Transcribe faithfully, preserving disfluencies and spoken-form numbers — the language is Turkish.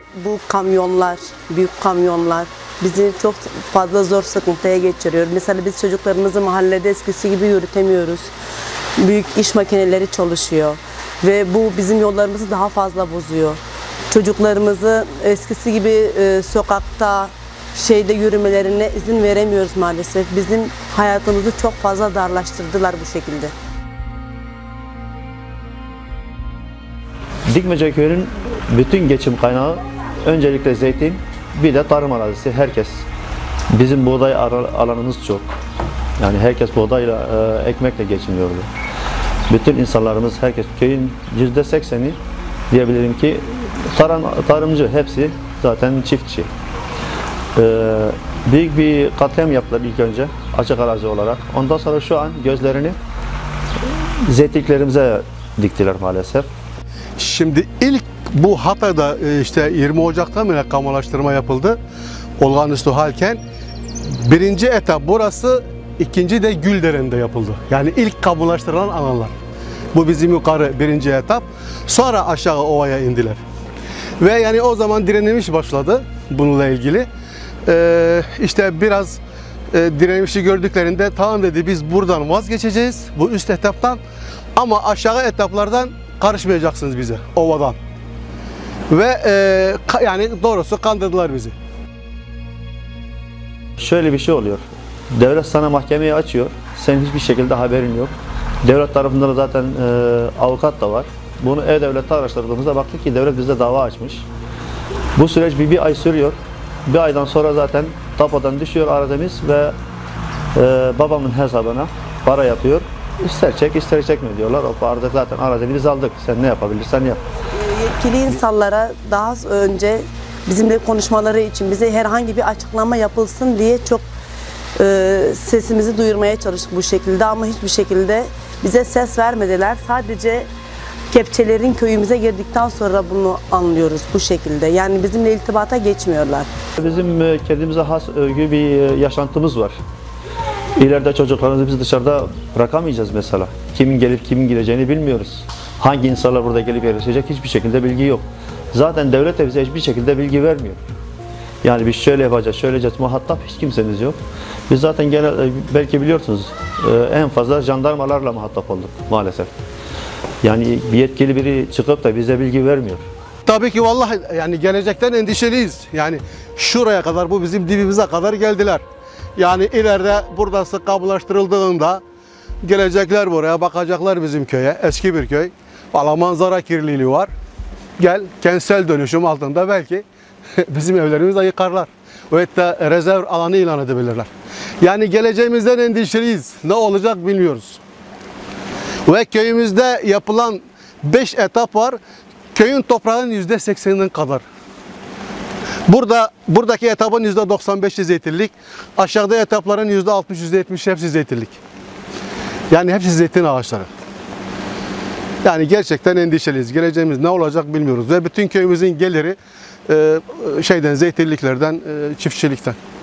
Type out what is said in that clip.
Bu kamyonlar, büyük kamyonlar bizi çok fazla zor sıkıntıya geçiriyor. Mesela biz çocuklarımızı mahallede eskisi gibi yürütemiyoruz. Büyük iş makineleri çalışıyor ve bu bizim yollarımızı daha fazla bozuyor. Çocuklarımızı eskisi gibi e, sokakta, şeyde yürümelerine izin veremiyoruz maalesef. Bizim hayatımızı çok fazla darlaştırdılar bu şekilde. Dikmece Köyü'nün bütün geçim kaynağı öncelikle zeytin, bir de tarım arazisi. Herkes. Bizim buğday alanımız çok. Yani herkes buğdayla, e, ekmekle geçiniyordu. Bütün insanlarımız, herkes, köyün yüzde sekseni diyebilirim ki tarım, tarımcı, hepsi zaten çiftçi. Ee, büyük bir katliam yaptılar ilk önce açık arazi olarak. Ondan sonra şu an gözlerini zeytinliklerimize diktiler maalesef. Şimdi ilk bu Hatay'da işte yirmi Ocak'ta mı kamulaştırma yapıldı olağanüstü halken, birinci etap burası, ikinci de Gülderen'de yapıldı. Yani ilk kamulaştırılan alanlar. Bu bizim yukarı birinci etap. Sonra aşağı ovaya indiler. Ve yani o zaman direnilmiş başladı bununla ilgili. Ee, işte biraz e, direnişi gördüklerinde tamam dedi, biz buradan vazgeçeceğiz, bu üst etaptan, ama aşağı etaplardan karışmayacaksınız bize, ovadan. Ve e, yani doğrusu kandırdılar bizi. Şöyle bir şey oluyor. Devlet sana mahkemeyi açıyor. Senin hiçbir şekilde haberin yok. Devlet tarafında da zaten e, avukat da var. Bunu E-Devlet'te araştırdığımızda baktık ki devlet bize dava açmış. Bu süreç bir, bir ay sürüyor. Bir aydan sonra zaten tapodan düşüyor arazimiz ve e, babamın hesabına para yapıyor. İster çek ister çekme diyorlar. O parada zaten arazimizi biz aldık. Sen ne yapabilirsen yap. Yetkili insanlara daha önce bizimle konuşmaları için bize herhangi bir açıklama yapılsın diye çok e, sesimizi duyurmaya çalıştık bu şekilde, ama hiçbir şekilde bize ses vermediler. Sadece kepçelerin köyümüze girdikten sonra bunu anlıyoruz bu şekilde. Yani bizimle iltibata geçmiyorlar. Bizim kendimize has özgü bir yaşantımız var. İleride çocuklarımızı biz dışarıda bırakamayacağız mesela. Kimin gelip kimin gideceğini bilmiyoruz. Hangi insanlar burada gelip yerleşecek hiçbir şekilde bilgi yok. Zaten devlet de bize hiçbir şekilde bilgi vermiyor. Yani biz şöyle yapacağız, şöyle yapacağız, muhatap hiç kimsemiz yok. Biz zaten genel, belki biliyorsunuz, en fazla jandarmalarla muhatap olduk maalesef. Yani bir yetkili biri çıkıp da bize bilgi vermiyor. Tabii ki vallahi yani gelecekten endişeliyiz. Yani şuraya kadar, bu bizim dibimize kadar geldiler. Yani ileride burası kamulaştırıldığında gelecekler buraya, bakacaklar bizim köye. Eski bir köy. Valla manzara kirliliği var. Gel kentsel dönüşüm altında belki bizim evlerimizi yıkarlar. Ve hatta rezerv alanı ilan edebilirler. Yani geleceğimizden endişeliyiz. Ne olacak bilmiyoruz. Ve köyümüzde yapılan beş etap var. Köyün toprağının yüzde sekseninin kadar. Burada buradaki etapın yüzde doksan beşi zeytinlik. Aşağıda etapların yüzde altmış yüzde yetmiş hepsi zeytinlik. Yani hepsi zeytin ağaçları. Yani gerçekten endişeliyiz. Geleceğimiz ne olacak bilmiyoruz. Ve bütün köyümüzün geliri e, şeyden, zeytinliklerden, e, çiftçilikten.